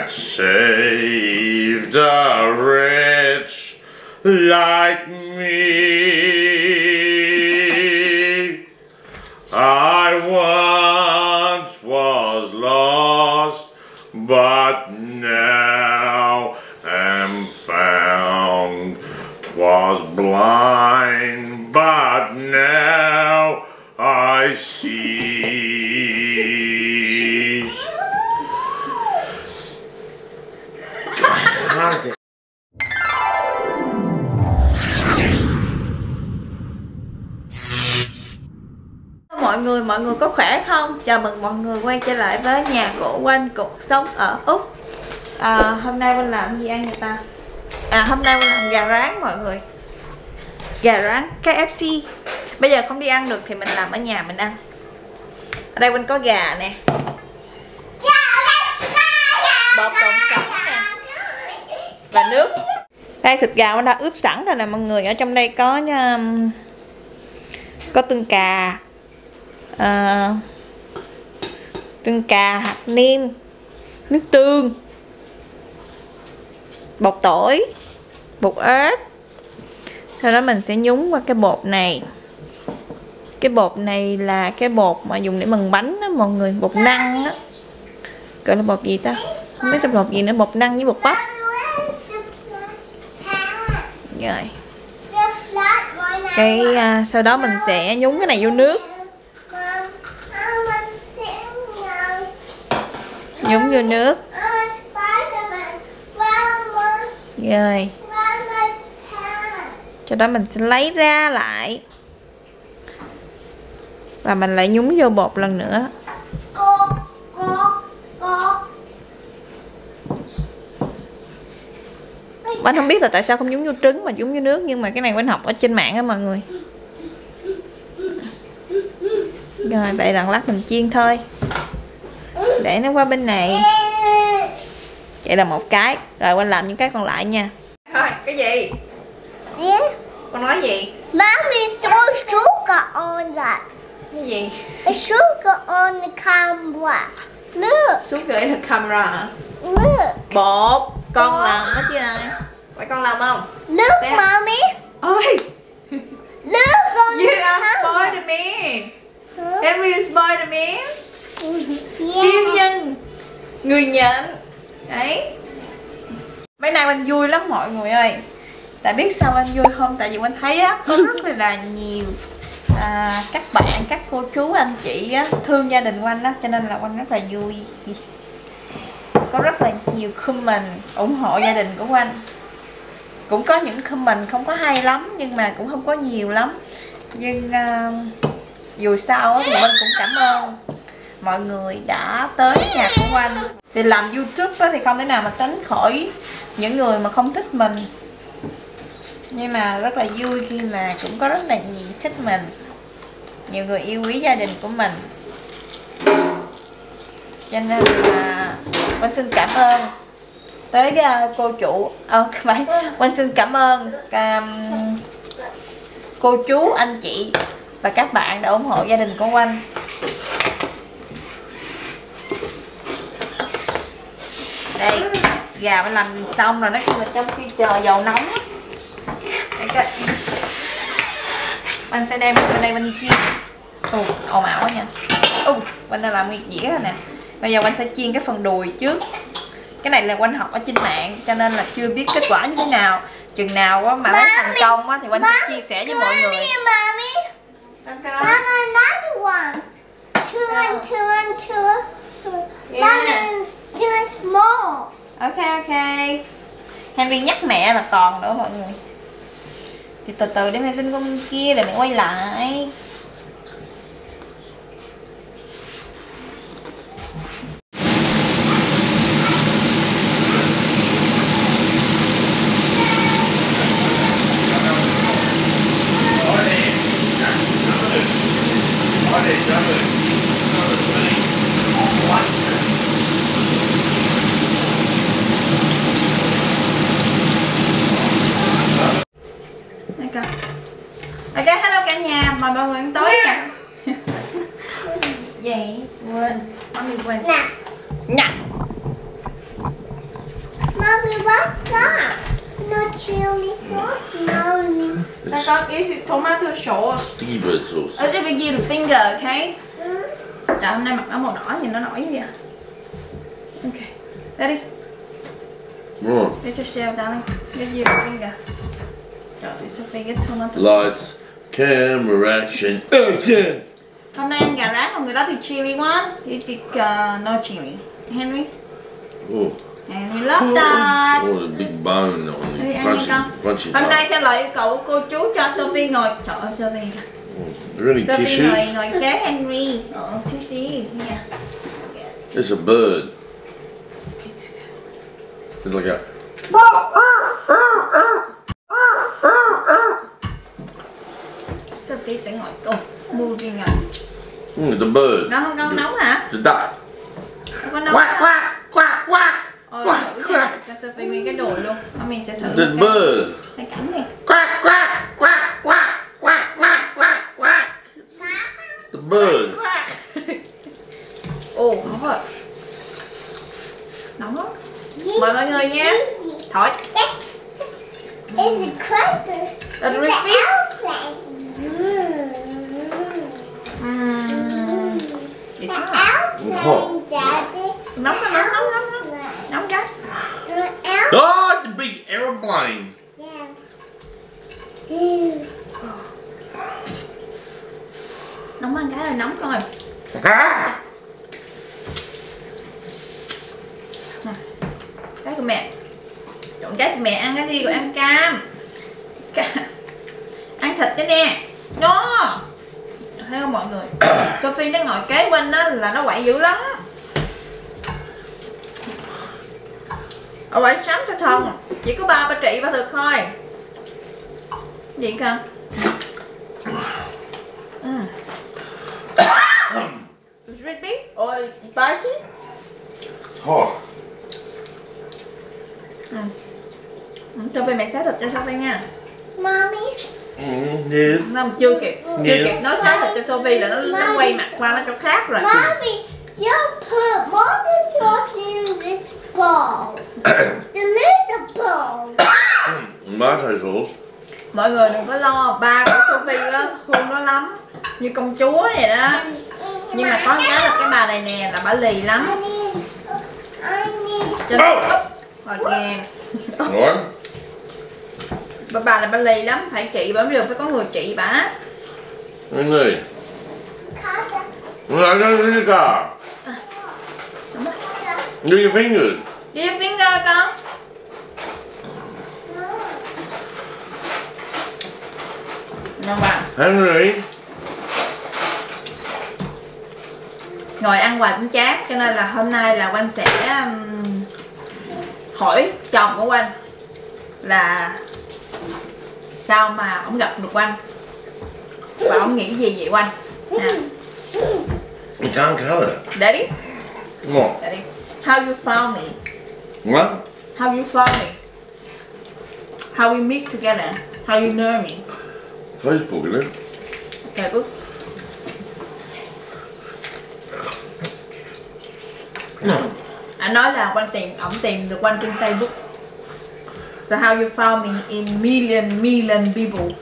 that saved a wretch like me. I once was lost, but now am found. 'Twas blind, but now I see. Mọi người có khỏe không? Chào mừng mọi người quay trở lại với nhà của Oanh, cuộc sống ở Úc. Hôm nay Oanh làm gì ăn người ta? Hôm nay Oanh làm gà rán mọi người. Gà rán KFC. Bây giờ không đi ăn được thì mình làm ở nhà mình ăn. Ở đây Oanh có gà nè, bột trộn sẵn nè, và nước. Đây thịt gà Oanh đã ướp sẵn rồi nè mọi người. Ở trong đây có tương cà, tương cà, hạt nêm, nước tương, bột tỏi, bột ớt. Sau đó mình sẽ nhúng qua cái bột này. Cái bột này là cái bột mà dùng để mần bánh đó mọi người, bột năng á. Gọi là bột gì ta? Không biết là bột gì nữa, bột năng với bột bắp. Rồi. Sau đó mình sẽ nhúng cái này vô nước. Nhúng vô nước. Rồi. Sau đó mình sẽ lấy ra lại. Và mình lại nhúng vô bột lần nữa. Anh không biết là tại sao không nhúng vô trứng mà nhúng vô nước, nhưng mà cái này anh học ở trên mạng á mọi người. Rồi vậy là lát mình chiên thôi. Để nó qua bên này. Vậy là một cái. Rồi anh làm những cái còn lại nha. Thôi, cái gì? Con nói gì? Mommy, there's sugar on that. Cái gì? There's sugar on the camera. Look. Sugar in the camera hả? Look. Bột. Con làm hết chứ ai? Vậy con làm không? Look, Bé. Mommy. Ôi. Look on You the are camera. Spider-Man. Henry is Spider-Man. Yeah. Siêu nhân. Người nhện. Đấy. Mấy nay anh vui lắm mọi người ơi. Tại biết sao anh vui không? Tại vì anh thấy á, có rất là nhiều các bạn, các cô chú, anh chị á, thương gia đình Oanh á, cho nên là Oanh rất là vui. Có rất là nhiều comment ủng hộ gia đình của Oanh. Cũng có những comment không có hay lắm, nhưng mà cũng không có nhiều lắm. Nhưng dù sao á, thì Oanh cũng cảm ơn mọi người đã tới nhà của Oanh. Thì làm YouTube á, thì không thể nào mà tránh khỏi những người mà không thích mình. Nhưng mà rất là vui khi mà cũng có rất là nhiều thích mình, nhiều người yêu quý gia đình của mình. Cho nên là Oanh xin cảm ơn tới cô chủ, Oanh xin cảm ơn cô chú, anh chị và các bạn đã ủng hộ gia đình của Oanh. Đây, gà mình làm xong rồi, nói chung là trong khi chờ dầu nóng á, anh sẽ đem bên đây bên chiên. Ồn ào quá nha. Anh đã làm nguyên dĩa rồi nè. Bây giờ anh sẽ chiên cái phần đùi trước. Cái này là anh học ở trên mạng cho nên là chưa biết kết quả như thế nào. Chừng nào á mà lấy thành công á thì anh sẽ chia sẻ với mọi người. Mama, another one. Two and two and two. Mommy, too small. Ok. Henry nhắc mẹ là còn nữa mọi người. Thì từ từ để mẹ rinh con kia rồi mẹ quay lại. Ok, hello cả nhà, mời mọi người ăn tối nha. Vậy, quên, mami quên. Nè. con, is it tomato sauce? Sticky bird sauce. I'll just give you the finger, okay? Trời, hôm nay mặt nó màu đỏ nhìn nó nổi như vậy à? Ok, ready? Right. Get your shell, darling. Give you the finger. Trời, thì Sophie get tomato Lights, camera, action. Action. Hôm nay ăn gà rán, còn người đó thì chili one. You take no chili. Henry? Oh. Henry love that. Oh, the big bone on Đi the ăn đi con. crunchy Hôm nay part. theo lời yêu cầu của cô chú cho Sophie ngồi. Trời ơi Sophie. Really Sophie tissues? ngồi kế Henry. Tissues. Yeah. It's a bird. It's like a. Sophie sẽ ngồi cùng. Moving on. The bird. Ngon không con? Nóng hả? The duck. Không có nóng Quack hả? quack quack quack. Ôi, Quack thử quack. cho Sophie nguyên cái đùi luôn. Mình sẽ thử The một bird. cái cảnh này. Quack quack quack quack quack quack quack quack. The bird. Ồ, nóng rồi. Nóng lắm. Mời mọi người nha. Thôi. It's a cracker. A It's crispy. an airplane. Chị The thấy không? airplane, Daddy. Nóng lắm, nóng lắm, nóng lắm. Nóng cái. The airplane. Oh, the big aeroplane. Yeah. Nóng ăn cái là nóng coi. Ah. Cái của mẹ. Chọn cái của mẹ ăn cái đi rồi ăn cam. Ăn thịt cái nè. Nó. Thấy không mọi người? Sophie nó ngồi kế bên đó là nó quậy dữ lắm. Ở quậy sắm cho thân. Chỉ có ba chị ba thực thôi. Gì con? Is it big or spicy? Oh. Sophie mẹ xé thịt cho Sophie nha. Mommy. Yes. Nó chưa kịp nói xé thịt cho Sophie là nó quay mặt qua nó chỗ khác rồi. Mommy, you put more sauce in this bowl. The little bowl. Tomato sauce. Mọi người đừng có lo, ba của Sophie đó khôn nó lắm, như công chúa vậy đó. Nhưng mà có cái là cái bà này nè là bà lì lắm. I need. Cho nên rồi nghe. Right. Bà là bà lì lắm, phải trị bà mới được, phải có người trị bà. Really? Well, I don't really got. Do your fingers. Đi finger con. Nè bà. Henry. Ngồi ăn hoài cũng chán, cho nên là hôm nay là Oanh sẽ hỏi chồng của Oanh là sao mà ông gặp được Oanh và ông nghĩ gì vậy Oanh. Nè. You can't cut it. Daddy, What? Daddy, how you found me? What? How you found me? How we meet together? How you know me? Facebook, isn't it? Facebook. Anh nói là ổng tìm được Oanh trên Facebook. So how you found me in million people?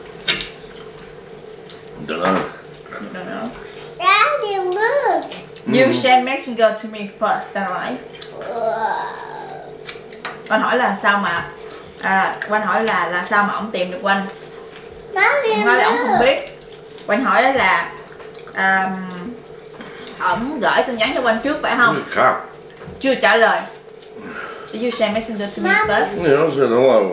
Don't know. You don't know. Daddy, look. You send messenger to me first, that's right. Oanh hỏi là sao mà Oanh hỏi là sao mà ổng tìm được Oanh. Mommy, Nói là ổng không look. biết. Oanh hỏi là ổng gửi tin nhắn cho Oanh trước phải không? You can't. Chưa trả lời. Did you send messenger to me first? Yeah, I said hello.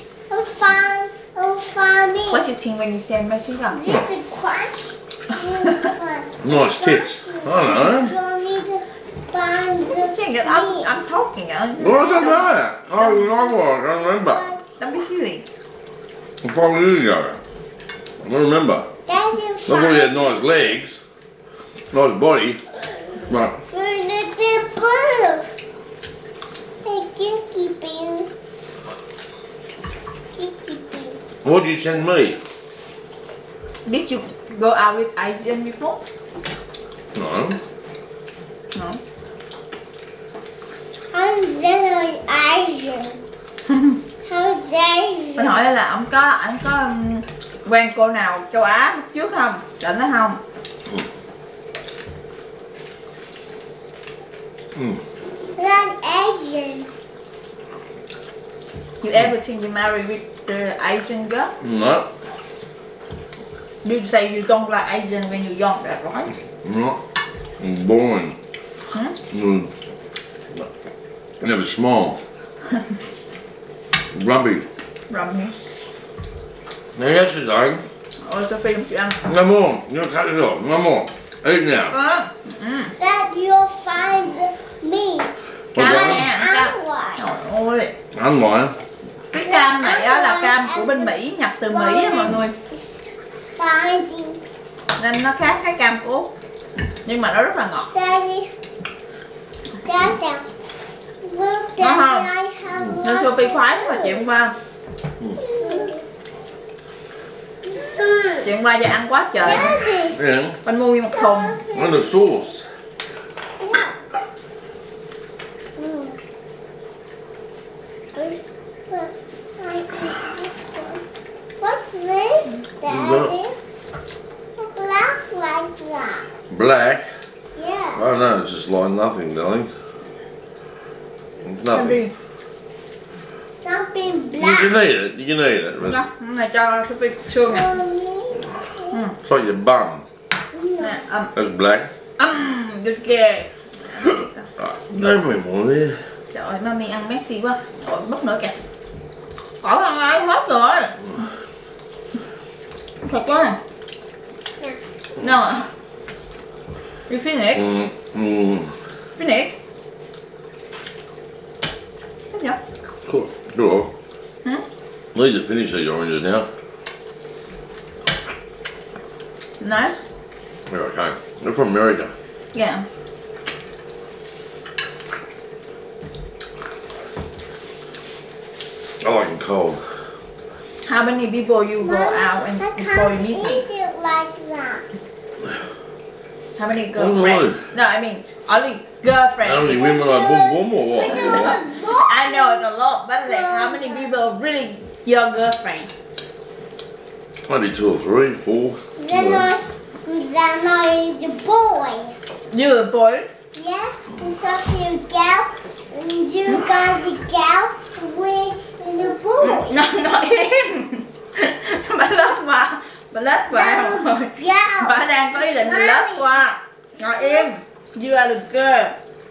Oh, find me. What do you think when you send messenger? This is crunch. Nice tits. I don't know. You need to find the I'm talking. Well, I don't know. I don't remember. Don't be silly. 5 years ago. I don't remember. Daddy, I thought he had nice legs, nice body, but It's a blue. Hey, Kinky Boo. Kinky Boo. what did you send me? Did you go out with Asian before? No. No. I'm very Asian. How's Asian? Mình hỏi là ổng có quen cô nào châu Á lúc trước không? Định đó không? Like Asian. You ever think you marry with the Asian girl? No. You say you don't like Asian when you're young, that's right? No. I'm boring. Never small. Grubby. Rầm hả? Now yes, it's done. Ôi Sophie không chịu ăn. No more. You cut it off. No more. Eat now. That you'll find me. Cam Okay. nè, cam. Why? Trời ơi. Ăn ngoài. Cái cam này á là cam của bên Mỹ, nhập từ Mỹ á mọi người. Finding Nên nó khác cái cam của Úc. Nhưng mà nó rất là ngọt. Daddy. Dad. Look, Daddy, I have Nên Sophie khoái lắm mà chị hôm qua. Chị hôm qua giờ ăn quá trời. Daddy. Yeah. Anh mua một thùng. And the sauce. What's this, Daddy? Black like that. Black. Yeah. I don't know. It's just like nothing, darling. It's nothing. Something You black. can eat it. You can eat it. But Đó, cái này cho Sophie cục xương nè. it's like your bum. Nè, That's black. good ghê. Don't make more there. Trời ơi, mami ăn Messi quá. Trời ơi, mất nữa kìa. Khỏi ăn ai hết rồi. Thật quá. No. You finish? Finish? Cái gì? Cool. Cool. Hmm? These are finished, these oranges now. Nice. They're okay. They're from America. Yeah. I like them cold. How many people you go out and I before you can't meet eat them? it like that. How many Oh, girlfriends? No, I mean only girlfriend. How many women like boom boom or what? I know it's a lot, but like how many people really your girlfriend? Maybe 2 or 3, 4. Then I is a boy. You a boy? Yeah, and so if you go, and you guys go with the boy. Nó im. Bà lết qua. Bà lết qua rồi. Go. Bà đang có ý định lết qua. Ngồi im. You are the girl.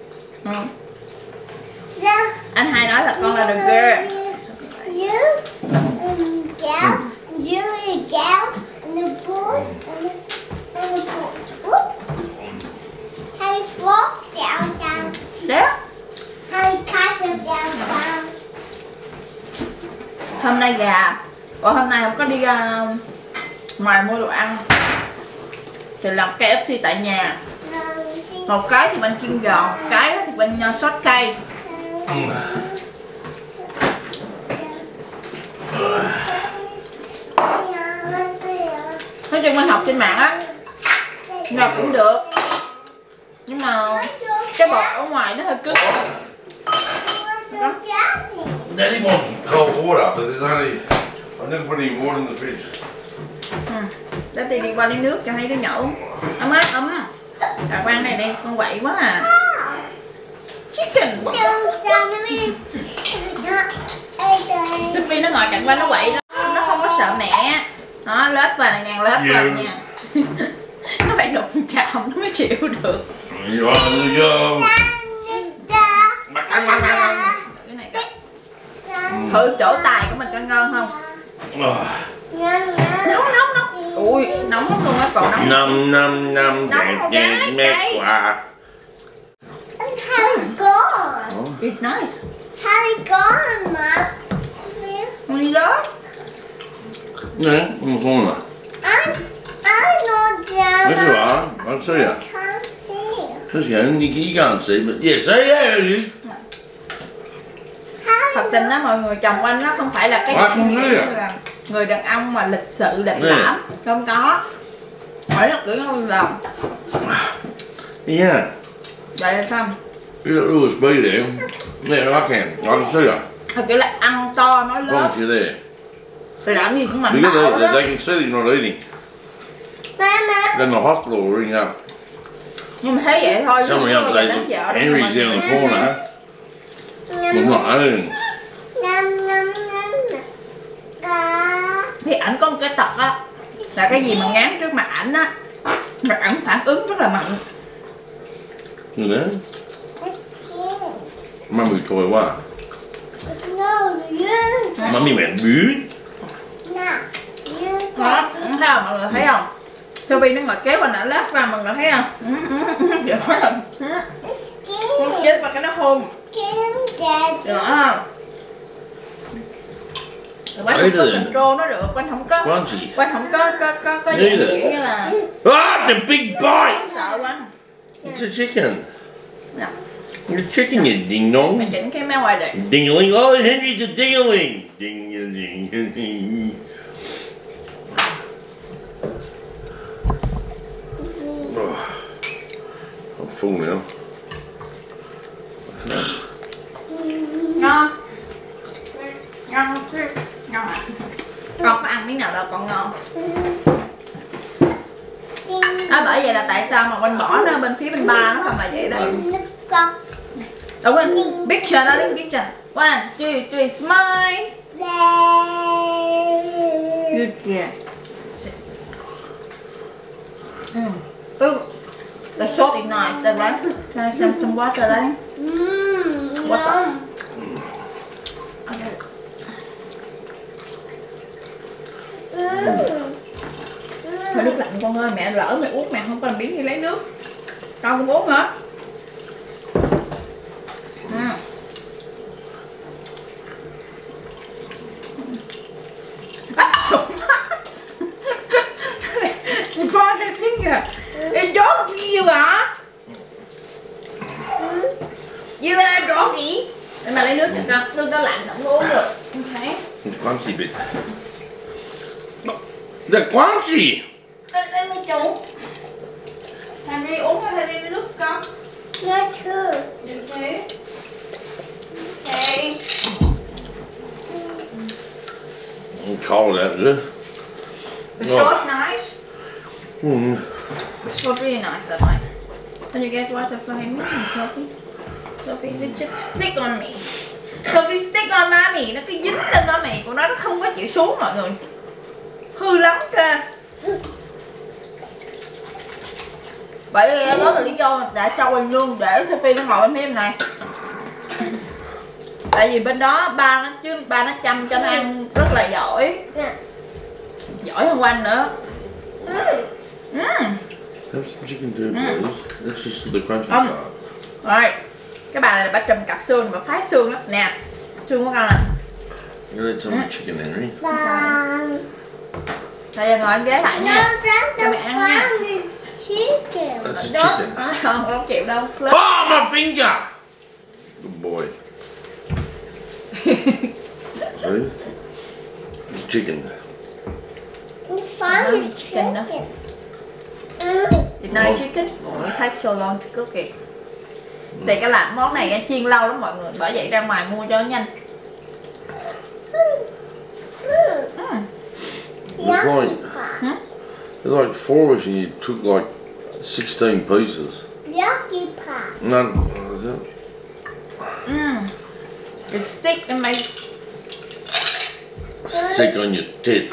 Yeah. Anh hai nói là con là the girl. You go, you go, and the boy, and the boy. Whoop. Harry fall down. Đấy. Harry castle down. Hôm nay hôm nay không có đi ra ngoài mua đồ ăn thì làm KFC tại nhà. Một cái thì bên chiên giòn, một cái thì bên sốt cay. Nói chung mình học trên mạng á, nào cũng được, nhưng mà cái bột ở ngoài nó hơi cứng. Daddy wants cold water, but there's only. I never put any water in the fridge. Để đi qua lấy nước cho hai đứa nhỏ uống. Ấm áp ấm. Bà quan này đi, con quậy quá à. Chicken. Sophie nó ngồi cạnh quanh nó quậy đó, nó không có sợ mẹ. Nó lết vào là ngàn lết vào nha. Nó phải đụng chạm nó mới chịu được. You want to go? Cái này coi. Thử chỗ tài của mình coi ngon không? Nóng. Ui, nóng lắm luôn á, còn nóng. Nằm mét quả. Harry's gone. It's nice. Harry gone, Mom. Con đi đó. Nè, con nè. I'm not down. That's right. I'll show you. I can't see. Just you can't see, but yeah, see, yeah, it is. Thật tình đó mọi người, chồng của anh nó không phải là cái là người đàn ông mà lịch sự lịch lãm, không có. Hỏi là kiểu không lòng. Yeah. Vậy là xong. You got USB there. Yeah, I can see you. Thật kiểu là ăn to nói As long lớn. as you're there. Thì làm gì cũng mạnh Because bạo đó. they can see that you're not eating. Mama. Then the hospital will ring up. Nhưng mà thấy vậy thôi. Somebody else says, Henry's down the corner. We're not home. Nom nom nom. Thì ảnh có một cái tật á, là cái gì mà ngán trước mặt ảnh á, mà ảnh phản ứng rất là mạnh. You know? I'm scared. Mummy toy what? No, you. Mummy went boo. No, you. Đó, thấy không? Mọi người thấy không? Sophie nó ngồi kéo vào nãy lát vào, mọi người thấy không? Vậy nói là I'm nó scared. chết vào cái nó hôn. Scared, Daddy. Được không? Rồi quanh không có control nó được, quanh không có Spongy. quanh không có dạng Need it. kiểu như là Ah, the big bite! sợ quanh. It's a chicken. Nè, The chicken, you ding dong. mình chỉnh cái meo ngoài để Ding-a-ling. Oh, Henry's a ding-a-ling. Ding-a-ling. Oh, I'm full now. ngon. Ngon không? Ngon ạ. Con có ăn miếng nào đâu, con ngon. Đó, bởi vậy là tại sao mà quanh bỏ nó bên phía bên ba nó không là vậy đó. Go. Ở quên, picture đó, đến picture. 1, 2, 3, smile. Good kìa. The salt is nice, that right? Can I have some water đấy? What? Okay. Thôi nước lạnh con ơi, mẹ lỡ mẹ uống mẹ không còn miếng đi lấy nước. Con không uống hả? Con này tiếng kìa. It's doggy you hả? You are doggy. Để mà lấy nước cho con, nước nó lạnh không uống được. Okay. Crunchy bit. The crunchy! Lên đi chú. Henry uống hay Henry lấy nước con? Not true. Đừng xíu. Okay. Cold out, is it? The short nice. Mm. The short really nice that way. Can you get water for him, Sophie? Sophie, you just stick on me. Sophie stick on mommy. Nó cứ dính lên mommy của nó không có chịu xuống mọi người. Hư lắm cơ. Bởi vì đó là lý do tại sao mình luôn để Sophie nó ngồi bên phía bên này. Tại vì bên đó ba nó chăm cho nó ăn rất là giỏi. Giỏi hơn Oanh nữa. Have some chicken too, please. That's just the crunchy Không. part. Rồi. Cái bà này bà trùm cặp xương và phái xương lắm. Nè. Xương của con nè. You need some chicken, Henry. Bây giờ ngồi ăn ghế lại No, nha. that's Cho mẹ ăn nha. the chicken. That's a Đó. chicken. Không chịu đâu. Lớn. Oh, my finger! Good boy. See? It's chicken. You found the Chicken đó. chicken. Did I chicken? It takes so long to cook it. Thì cái làm món này chiên lâu lắm mọi người. Bởi vậy ra ngoài mua cho nó nhanh. It's like, there's like 4 of us and you took like 16 pieces. Yucky pot. None. What is it? It stick and make Stick on your tits.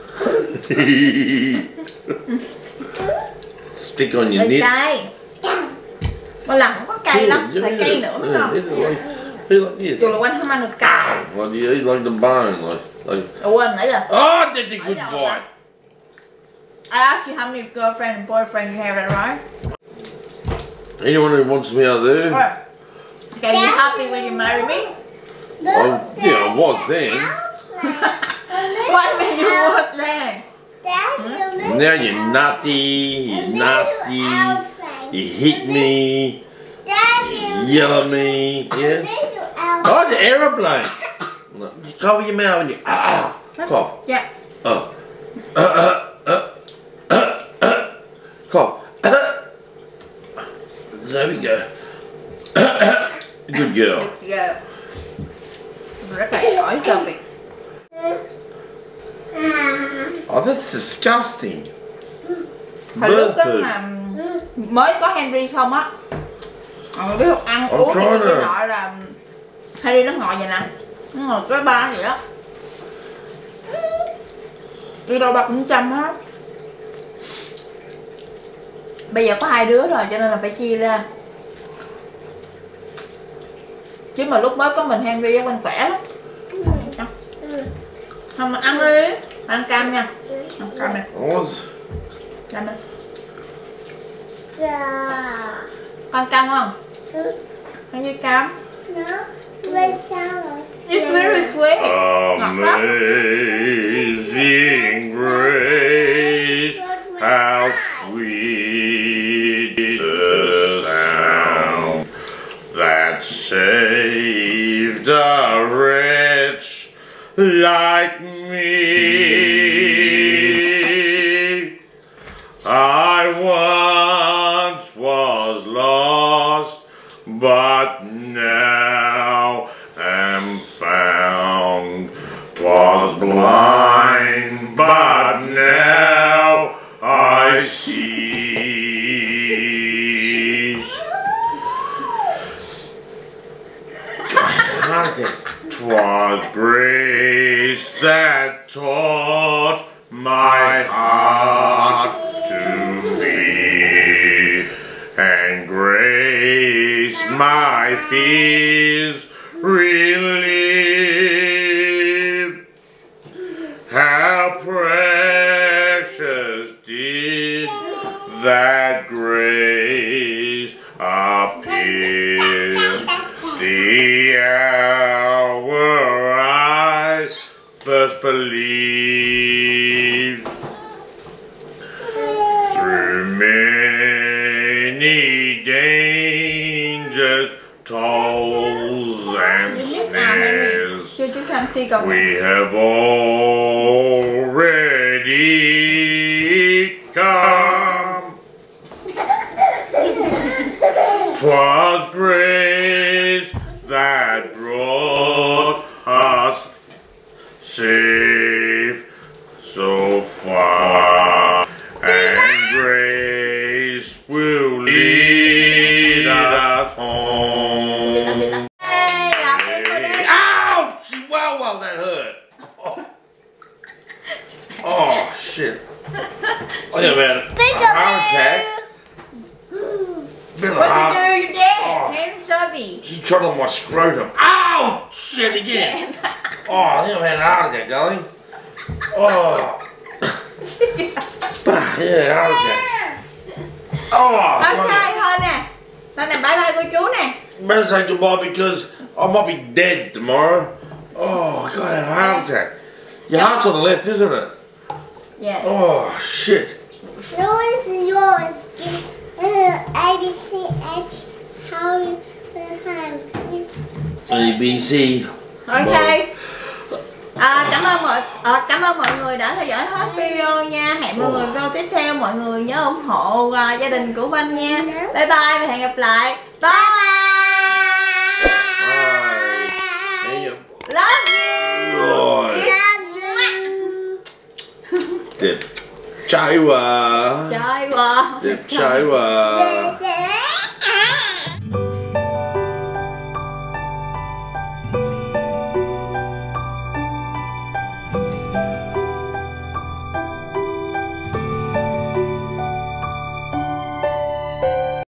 Stick on your đầy nits. cay. Một lần không có cay lắm, phải cay nữa đúng không? Dù là Oanh không ăn được cay. Well, you eat like the bone, like. Quên nãy giờ. Oh, that's a good bite. I asked you how many girlfriend and boyfriend you have, right? Anyone who wants me out there? Right. Okay, you happy when you marry me? Oh, yeah, I was then. What when you was there? Now you're nutty, you're nasty, you hit me, you yell at me, yeah? Oh, it's an aeroplane. You cover your mouth and you cough. Yeah. Cough. There we go. Good girl. Good. Rất là giỏi Sophie. Oh, that's disgusting. Hồi lúc Bird đó poop. mà mới có Henry không á, mọi người biết không, ăn uống thì cái nọ là Henry nó ngồi vậy nè, nó ngồi cái ba vậy đó, đi đâu ba cũng chăm hết. Bây giờ có 2 đứa rồi cho nên là phải chia ra, chứ mà lúc mới có mình Henry á, mình khỏe lắm. Không mà ăn đi, ăn cam nha, ăn cam nè, cam nè. Ăn cam không? Ăn như cam. No, red salad. It's very sweet. Amazing grace, how sweet the sound that saved a wretch like me. I once was lost, but now am found. 'Twas blind, but now I see. God, 'twas grace that taught my heart to be, and grace my fears relieved. How precious did that grace appear, the hour I first believed. Through many dangers, tolls and snares, we have already come. 'Twas grace that brought us safe so far, and grace will lead us home. Ouch! Wow, that hurt. Oh shit. Oh yeah, man. A heart attack. Been a What heart. did you do? You Oh. did? I'm sorry. She trod on my scrotum. Ow! Shit again. Oh, I think I've had a heart attack, darling. Oh. Yeah, heart attack. Oh. Ok, thôi nè. Thôi nè, bye bye cô chú nè. Better say goodbye because I might be dead tomorrow. Oh, I got a heart attack. Your heart's on the left, isn't it? Yeah. Oh, shit. So is yours. A, B, C, H, how you A, B, C. Ok. Cảm ơn mọi người đã theo dõi hết video nha. Hẹn mọi người video tiếp theo. Mọi người nhớ ủng hộ gia đình của Vinh nha. Bye bye và hẹn gặp lại. Bye. Bye. Love you. Rồi. Đẹp trai quá. Trời quá. Đẹp trai quá.